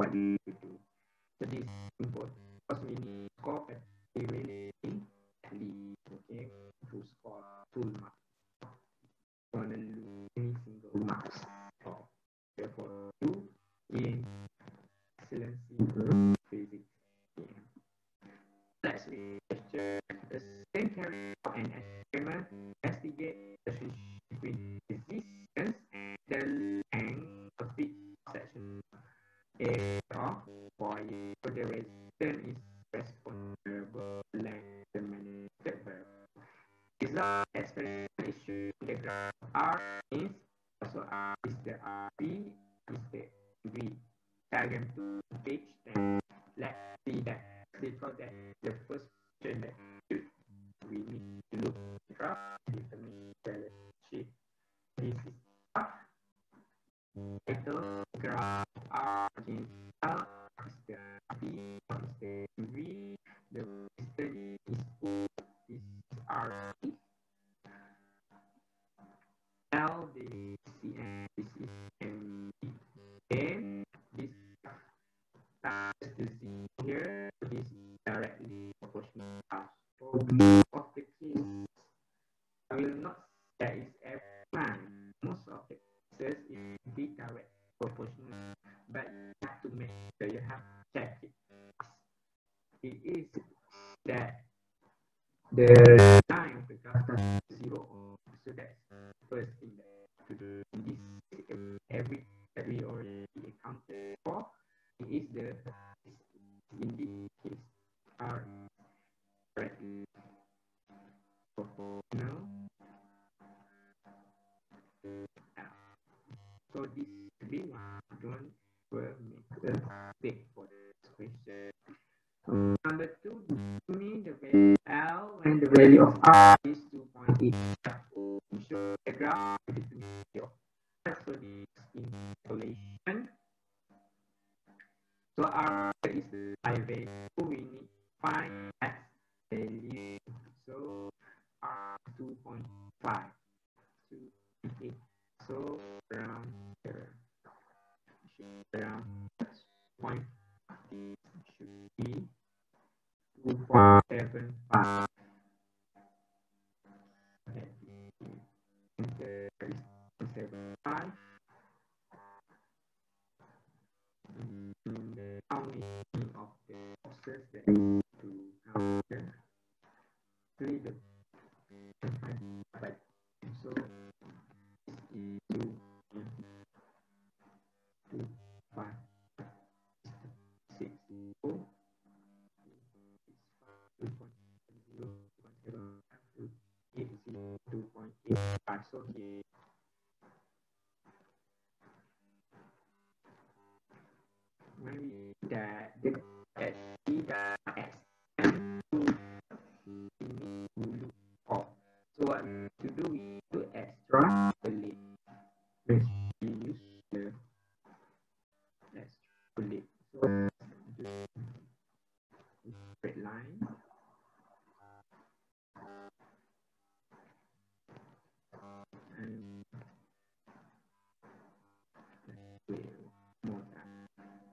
what you do. So this is important because we need to score really at least, okay, to score full marks. Want to lose any single marks. So therefore, you in excellency in physics. Yeah. Let's read the same carry out an experiment investigate the relationship between resistance and the length of each section. For the resistance is responsible length the manipulated variable. Result expression is shown in the graph. R is also R is the RP is the V. Diagram 2 page 10. Let's see that because that the first question that we need to look at the graph determine the relationship. This is title graph R against L is the RP is the V. The resistance is O is RP. L the CM this is MV. Then this times the Z here. This is directly proportional. For most of the cases, I will not say it's every time. Most of the cases it will be direct proportional, but you have to make sure you have to check it. It is that the line of the graph is 0 or so that's the first thing that to do in this every that we already accounted for. It is the in this case R directly proportional. So this will be one will make a mistake for this question. Number 2, give me the value L when the value of R is 2.8. Show the graph between your so this interpolation. So R is the high value. We need to find X value. So R 2.5. 2.8. So around here. Around point should be 2.75. There is 0.75. How many of the boxes that you need to count here? Three the so is 2, 5, 6, 4, 2.85. So here when we that the X so what to do we do extrapolate. We use the extrapolate. So straight line. And let's do it more time.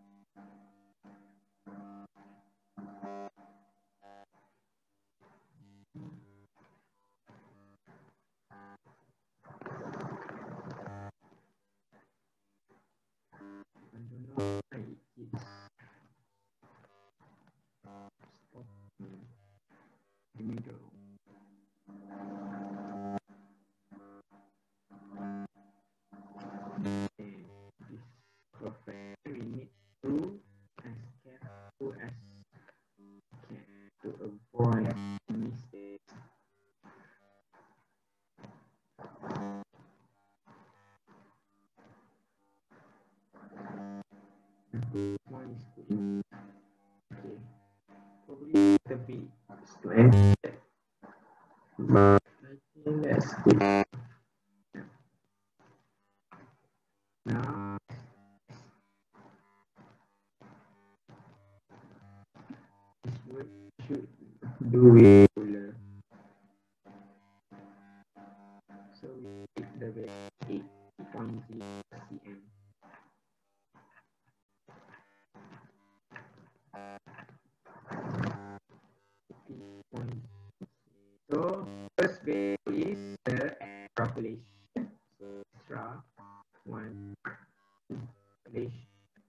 I don't know why it's stopping in the middle. Perfect. We need to as careful as we can to avoid mistakes. One is good. Okay. Probably the B is to end. But I think that's good. Now we should do it ruler. So we take the value 8.0 cm. calculation. So extra one calculation.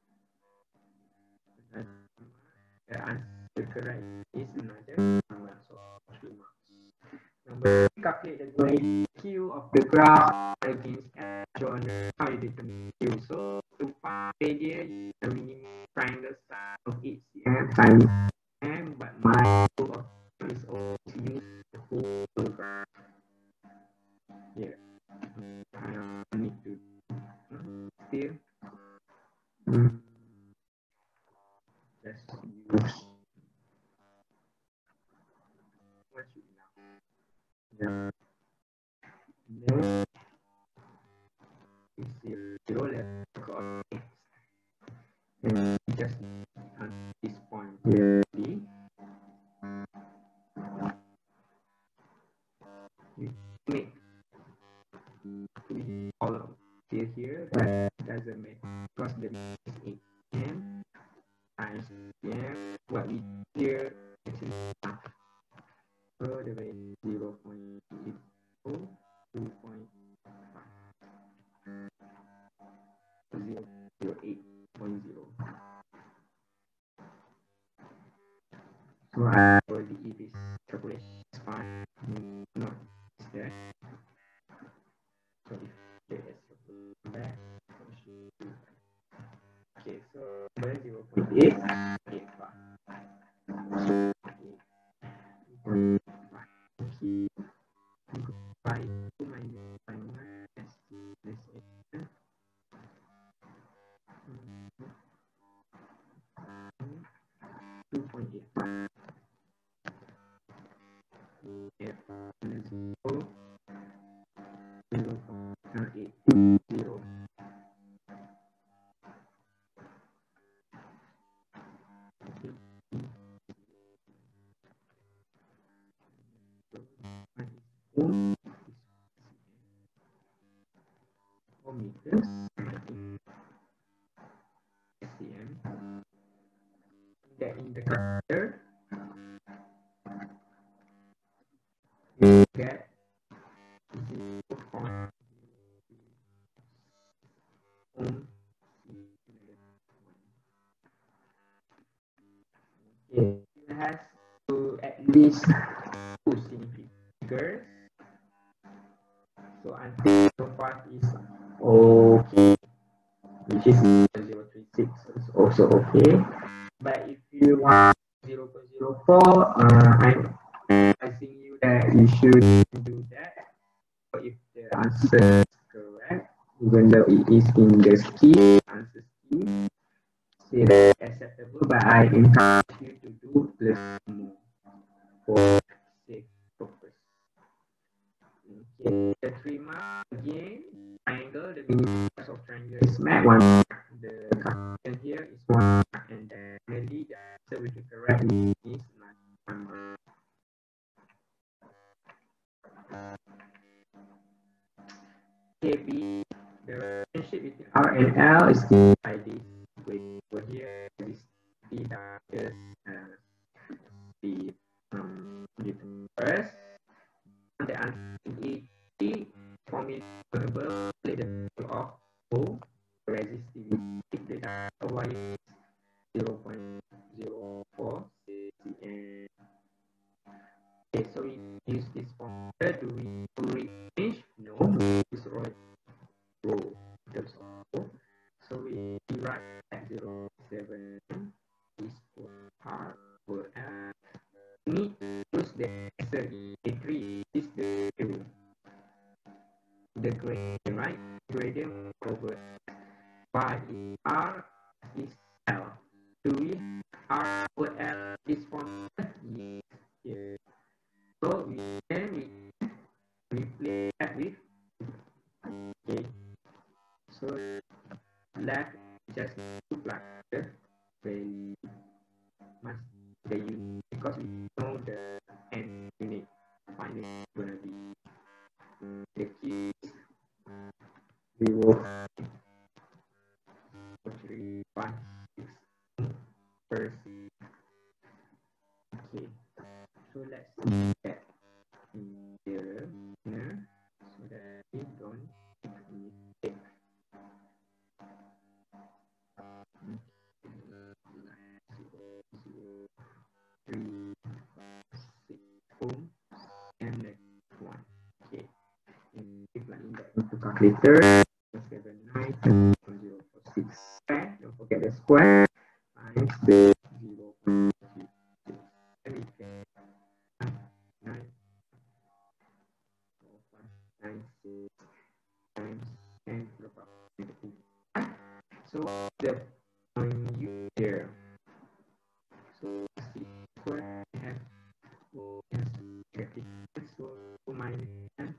The answer correct is another one. So 3 marks. Number 3, calculate the grade Q of the graph against F shown. How you determine Q? So to find radius, the minimum triangle side of each cm times m, but my rule of is always use the whole graph. Here, I need to still let's use what should we now? Then is 0, let's go x. And just at this point here, D, you make column here, but doesn't matter because the is 8m times m. What we here actually so the value is 0.82, 0.008.0. So I already eat this calculation is fine. No, it's there. So if there is a back, okay, so 0.8, 8, 5 minus 5 minus this is 2.8. F minus 0, 0.820. Meters SCM. That in the calculator you get 0.1. It has to at least 2 significant figures. So until so far is okay, which is 0.036 is also okay. But if you want 0.04, I'm advising you that you should do that. So if the answer is correct, even though it is in the scheme, answer scheme, say that acceptable, but I encourage you to do plus more for safe purpose. Okay, the 3 mark again, triangle, the minimum size of triangle is max 1 mark. The calculation here is 1 mark, and then finally the answer which is correct is 1 mark. KB, the relationship between R and L is given by this equation over here. This B is the first. The answer is E formula above the value of O resistivity. The data Y is 0.04 cm. Okay, so we use this formula. Do we rearrange? No, we use rho. So we write at 0.7 is for R over L. We need to use the answer A3 is the gradient, right? Gradient over y is R is L. Do we R over L is formula? Yes. Yes. So we replace that with okay. So left just plug the value must the unit because we know the n unit finally gonna be the keys we will 3, 5, 6 first. Okay, so let's see that in here so that on 3, 6 and next one. Okay. And if I index into calculator, 79.046. Don't forget the square times the 0.36. And we can 9, 4, 5, 9, 6 times 10 to the power negative 5. So the point u here. So c square we have 4 negative. So minus 10.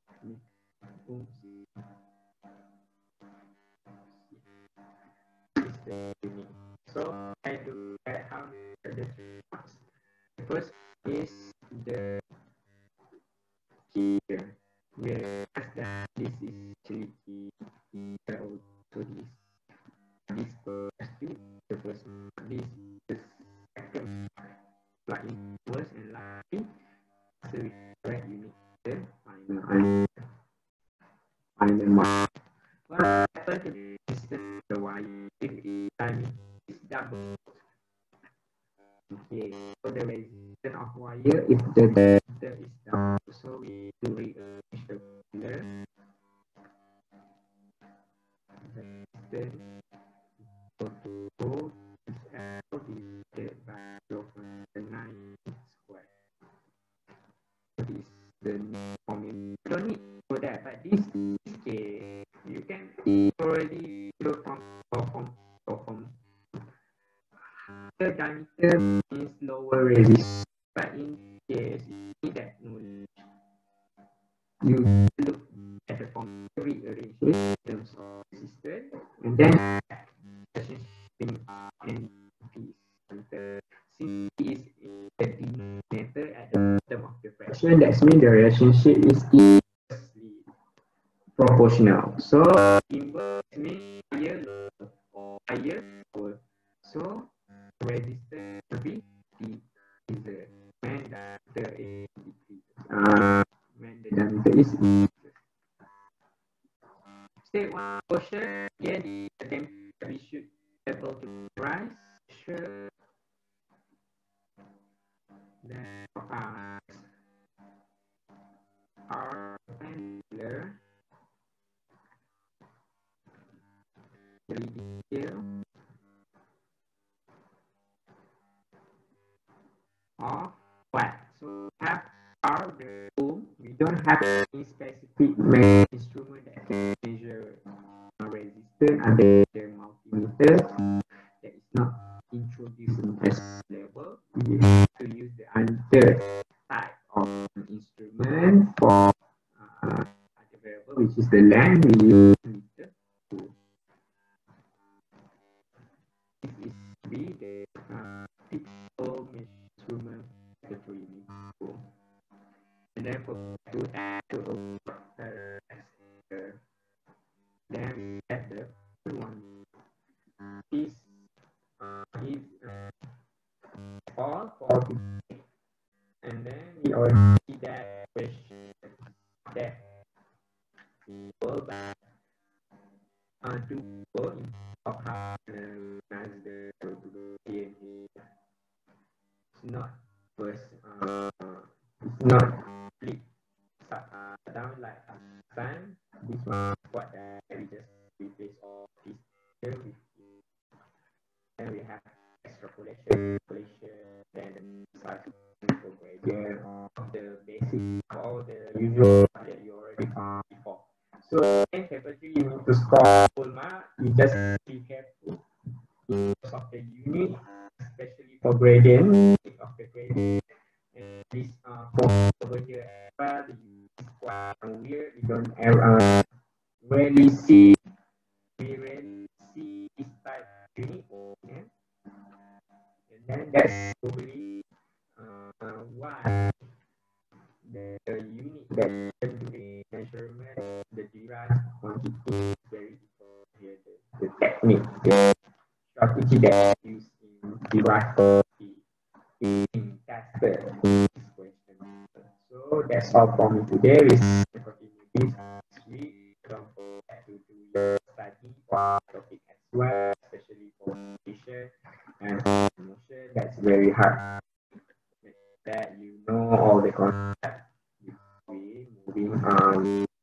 So I do how the first is the key here. Whereas that this is actually key equal to this first two, the first one, this the second like first and last. So we correct unit the final mark. What happens to this the y if time is double. Okay, so the resistance of wire if the diameter is double, so we do rearrange the formula. Resistance equal to L divided by 0.9 square. This is the formula. You don't need for that, but this case you can already look from the diameter is lower resistance, but in case you need that knowledge, you look at the formula, rearrange it in terms of resistance, and then between R and P. Since P is in the denominator at the bottom of the fraction, that means the relationship is inversely proportional. So inverse means higher or higher lower. So resistance will be decreases when the diameter is decreases. When the diameter is increases. Step 1 portion, again the temperature we should be able to rise. Sure. Then are perpendicular. Detail of what? So have our the tool. We don't have any specific instrument that can measure resistance under the multimeter. That is not introduced in test level. We have to use the other type of instrument for other variable, which is the length. We use meter tool. This is the typical instrument category tool. And then for to add to then we have the one is all for and then we already see that question that equal by do of how as the DNA. It's not first it's not split down like time. This one what we just replace all this here with and we have extrapolation, then the cycle gradient, the basic, all the usual that you already found before. So in paper 3 you need to score full mark. You just be careful in terms of the unit, especially for gradient of the gradient. And this over here as well, is quite weird. You don't ever rarely see this type of unit. Yeah? And then that's probably why the unit that do the measurement, the derived quantity is very different here. The technique, the strategy that is used in derived quantity in tested in this question. So that's all for me today. We continue this week. and emotion. That's very hard. That you know all the concepts before we moving on.